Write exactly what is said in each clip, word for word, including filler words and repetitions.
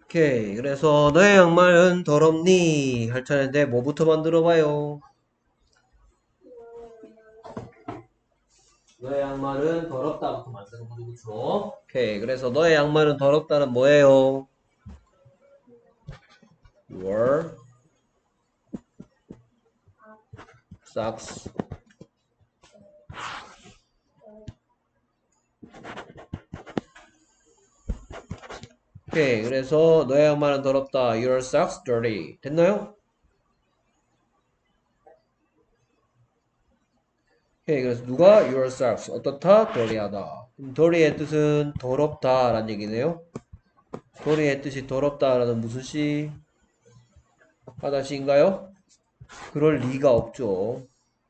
오케이. 그래서 너의 양말은 더럽니? 할 차례인데 뭐부터 만들어봐요? 너의 양말은 더럽다부터 만들어보는 거죠. 오케이. 그래서 너의 양말은 더럽다는 뭐예요? Your socks. 오케이. 그래서 너의 양말은 더럽다. Your socks dirty. 됐나요? 오케이. 그래서 누가 your socks 어떻다? dirty하다. 그럼 dirty의 뜻은 더럽다 라는 얘기네요. dirty의 뜻이 더럽다라는 무슨 시? 하다시인가요? 그럴 리가 없죠.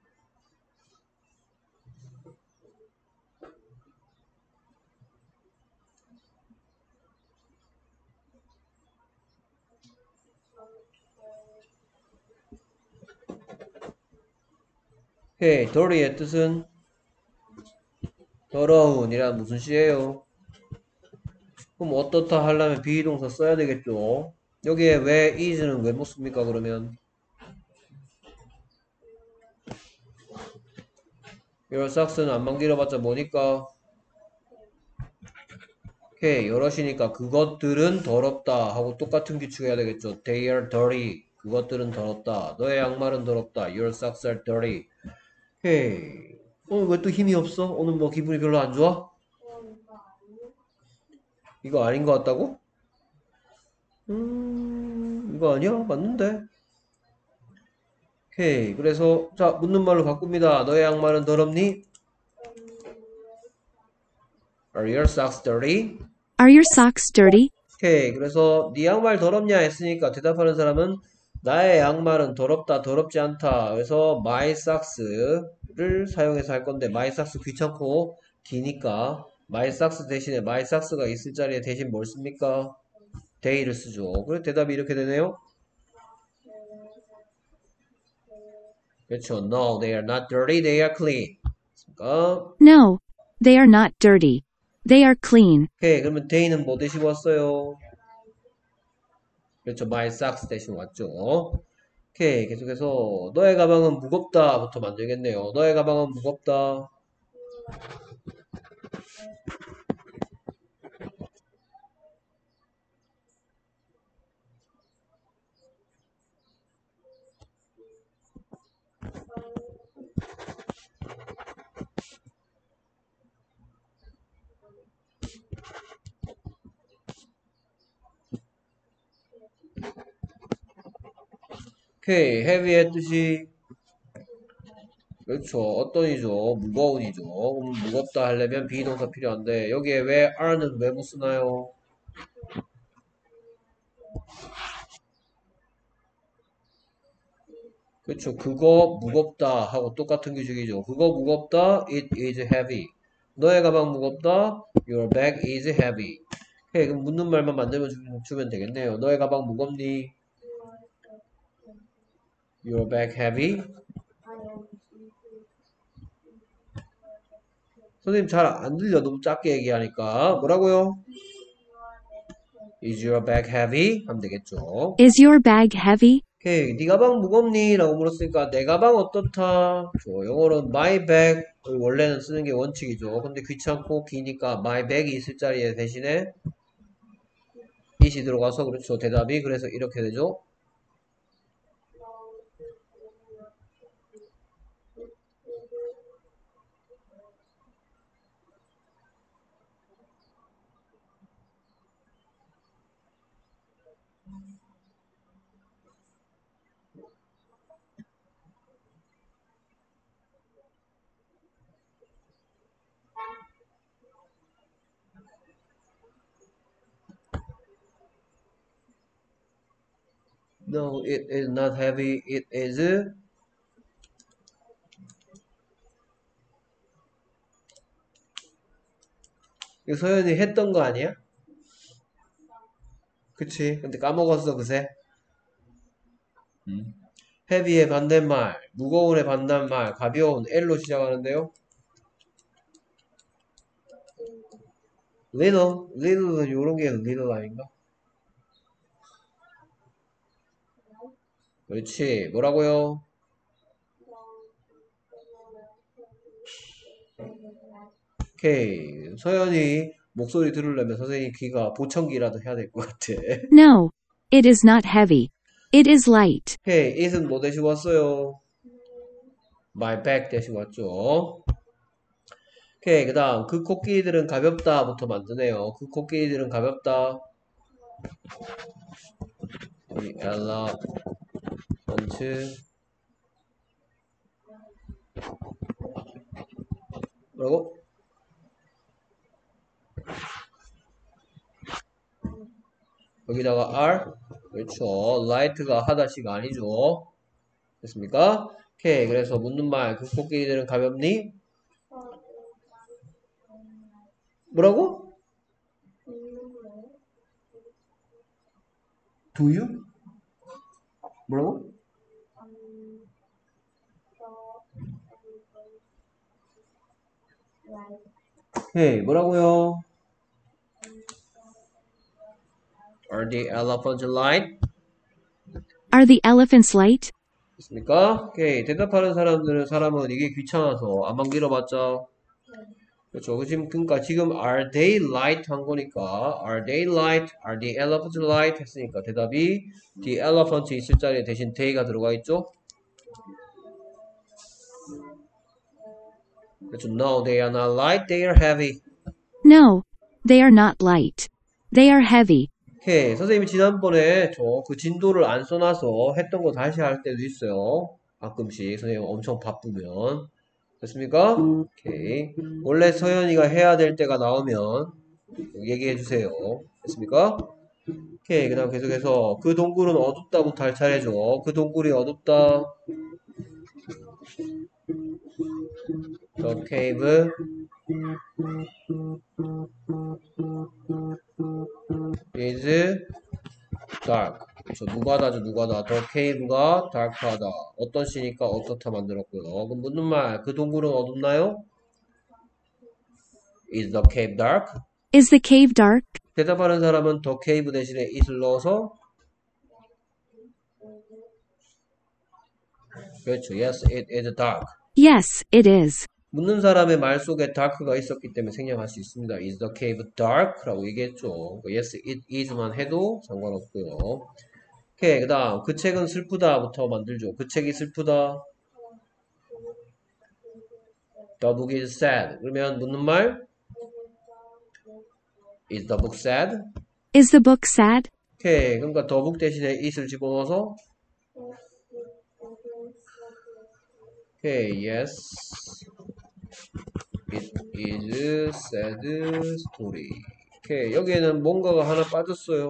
오케이. dirty의 뜻은 더러운 이란 무슨 시예요? 그럼 어떻다 하려면 비동사 써야 되겠죠. 여기에 왜 is는 왜 못 씁니까 그러면? your socks는 안만 길어봤자 뭐니까? 오케이. 여럿이니까 그것들은 더럽다 하고 똑같은 규칙해야 되겠죠. They are dirty. 그것들은 더럽다. 너의 양말은 더럽다. Your socks are dirty. 오케이. 오늘 왜 또 힘이 없어? 오늘 뭐 기분이 별로 안 좋아? 이거 아닌 것 같다고? 음, 이거 아니야? 맞는데? 오케이. 그래서, 자, 묻는 말로 바꿉니다. 너의 양말은 더럽니? Are your socks dirty? Are your socks dirty? 오케이. 그래서, 네 양말 더럽냐 했으니까 대답하는 사람은 나의 양말은 더럽다, 더럽지 않다. 그래서, my socks를 사용해서 할 건데, my socks 귀찮고 기니까, my socks 대신에 my socks가 있을 자리에 대신 뭘 씁니까? they를 쓰죠. 그래서 대답이 이렇게 되네요. 그렇죠. No, they are not dirty, they are clean. 그러니까 No, they are not dirty. They are clean. 오케이. 그러면 they는 뭐 대신 왔어요? 그렇죠. my socks 대신 왔죠. 오케이. 계속해서 너의 가방은 무겁다부터 만들겠네요. 너의 가방은 무겁다. 오케이. heavy의 뜻이 그렇죠. 어떤이죠? 무거운이죠. 그럼 무겁다 하려면 비동사 필요한데 여기에 왜 are는 왜 못 쓰나요? 그렇죠. 그거 무겁다 하고 똑같은 규칙이죠. 그거 무겁다. It is heavy. 너의 가방 무겁다. Your bag is heavy. 오케이. 그럼 묻는 말만 만들면 주, 주면 되겠네요. 너의 가방 무겁니? Your bag heavy? 선생님 잘 안 들려. 너무 작게 얘기하니까. 뭐라고요? Is your bag heavy? 하면 되겠죠. Is your bag heavy? 오케이. 네 가방 무겁니? 라고 물었으니까 내 가방 어떻다? 저 영어로는 my bag 원래는 쓰는 게 원칙이죠. 근데 귀찮고 기니까 my bag이 있을 자리에 대신에 it이 들어가서 그렇죠. 대답이 그래서 이렇게 되죠. No, it is not heavy. It is 이거 소연이 했던 거 아니야? 그치? 근데 까먹었어 그새. 음. heavy의 반대말, 무거운의 반대말, 가벼운 L로 시작하는데요. little, little는 요런 게 little 아닌가? 그렇지. 뭐라고요? 오케이. 서연이 목소리 들으려면 선생님 귀가 보청기라도 해야 될 것 같아. No. It is not heavy. It is light. 오케이. it은 뭐 대신 왔어요? my back 대신 왔죠. 오케이. 그 다음, 그 코끼리들은 가볍다부터 만드네요. 그 코끼리들은 가볍다. 우리 엘라, 런츠. 뭐라고? 여기다가 R. 그렇죠. light가 하다시가 아니죠. 됐습니까? 오케이. 그래서 묻는 말, 그 코끼리들은 가볍니? 뭐라고? Do you? 뭐라고? 오케이. 뭐라고요? Are the elephants light? Are the elephants light? 됐습니까? 오케이. 대답하는 사람들은 사람은 이게 귀찮아서 안만 길어봤자 그렇죠. 지금 그러니까 지금 are they light 한 거니까 are they light? Are the elephants light? 했으니까 대답이 the elephant 있을 자리에 대신 they가 들어가 있죠. 그렇죠. No, they are not light. They are heavy. No. They are not light. They are heavy. 오케이. 선생님이 지난번에 저 그 진도를 안 써놔서 했던 거 다시 할 때도 있어요. 가끔씩 선생님 엄청 바쁘면. 됐습니까? 오케이. 원래 서연이가 해야 될 때가 나오면 얘기해 주세요. 됐습니까? 오케이. 그 다음 계속해서 그 동굴은 어둡다부터 할 차례죠. 그 동굴이 어둡다. The cave is dark. 그렇죠. 누가다죠, 누가다. The cave가 dark하다. 어떤 시니까 어떻다 만들었고요. 그럼 묻는 말, 그 동굴은 어둡나요? Is the cave dark? Is the cave dark? 대답하는 사람은 the cave 대신에 is를 넣어서 그렇죠. Yes, it is dark. Yes, it is. 묻는 사람의 말 속에 dark가 있었기 때문에 생략할 수 있습니다. Is the cave dark? 라고 얘기했죠. Yes, it is만 해도 상관없고요. 오케이, 그 다음 그 책은 슬프다부터 만들죠. 그 책이 슬프다. The book is sad. 그러면 묻는 말 Is the book sad? Is the book sad? 오케이, 그러니까 the book 대신에 is를 집어넣어서 오케이, yes, it is sad story. 오케이, 여기에는 뭔가가 하나 빠졌어요.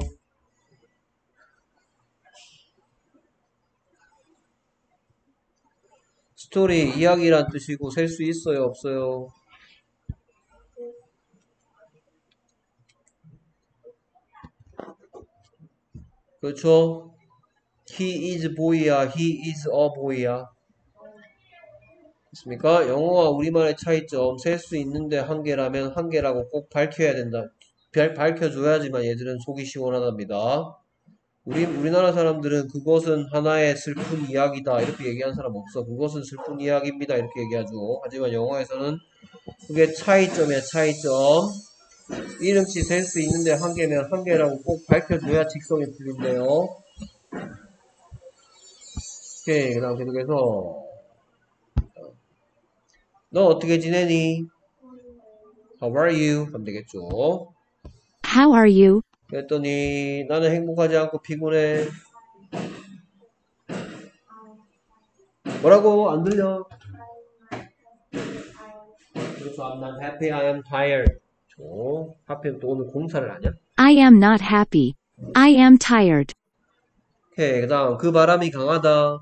스토리, 이야기란 뜻이고 셀 수 있어요, 없어요? 그렇죠? He is boy야, he is a boy야. 됐습니까? 영어와 우리말의 차이점, 셀 수 있는데 한계라면 한계라고 꼭 밝혀야 된다. 발- 밝혀줘야지만 얘들은 속이 시원하답니다. 우리, 우리나라 사람들은 그것은 하나의 슬픈 이야기다. 이렇게 얘기하는 사람 없어. 그것은 슬픈 이야기입니다. 이렇게 얘기하죠. 하지만 영어에서는 그게 차이점이야, 차이점. 이름치 셀 수 있는데 한계면 한계라고 꼭 밝혀줘야 직성이 풀린대요. 오케이, 그 다음 계속해서. 너 어떻게 지내니? How are you? 하면 되겠죠. How are you? 그랬더니 나는 행복하지 않고 피곤해. 뭐라고? 안 들려? 그래서 I'm not happy, I am tired. 저 하필 또 오늘 공사를 하냐? I am not happy. I am tired. 오케이, 그 다음 그 바람이 강하다.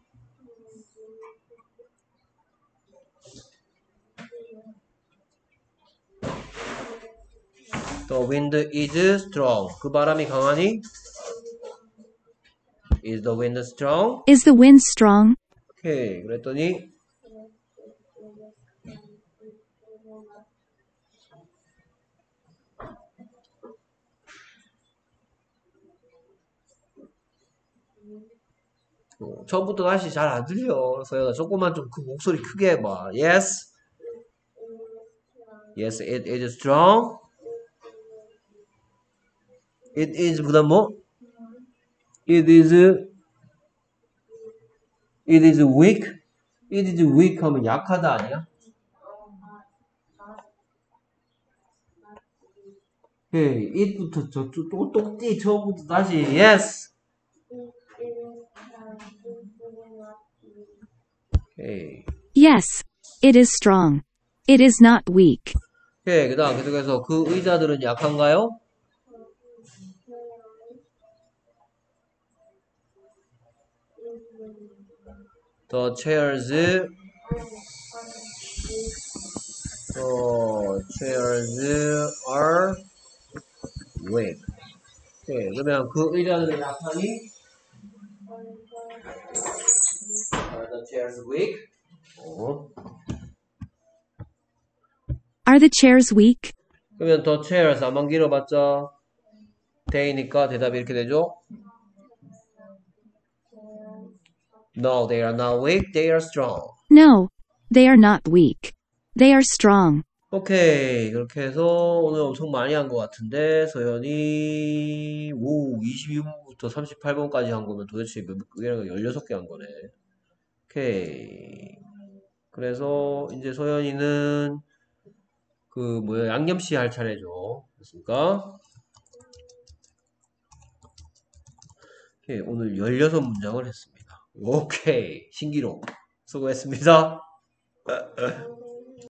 The wind is strong. 그 바람이 강하니? Is the wind strong? Is the wind strong? 오케이, 그랬더니 어, 처음부터 다시 잘 안 들려. 서연아, 조금만 좀 그 목소리 크게 해봐. Yes. Yes, it is strong. It is 그다음 뭐? It is it is weak. It is weak 하면 약하다 아니야? 오케이, it부터 저또 똑띠 처음부터 다시 yes. 오케이. Yes, it is strong. It is not weak. 오케이, 그다음 계속해서 그 의자들은 약한가요? The chairs, the chairs are weak. 오케이, 그러면 그 의자들은 약하니? Are the chairs weak? 어. Are the chairs weak? 그러면 the chairs 안만 길어봤자 they니까 대답이 이렇게 되죠? No, they are not weak. They are strong. No, they are not weak. They are strong. 오케이. 그렇게 해서 오늘 엄청 많이 한 것 같은데 서연이 오 이십이 분부터 삼십팔 번까지 한 거면 도대체 몇 개가 열여섯 개 한 거네. 오케이. 그래서 이제 서연이는 그 뭐야 양념씨 할 차례죠. 됐습니까? 오케이. 오늘 열여섯 문장을 했습니다. 오케이. 신기록. 수고했습니다.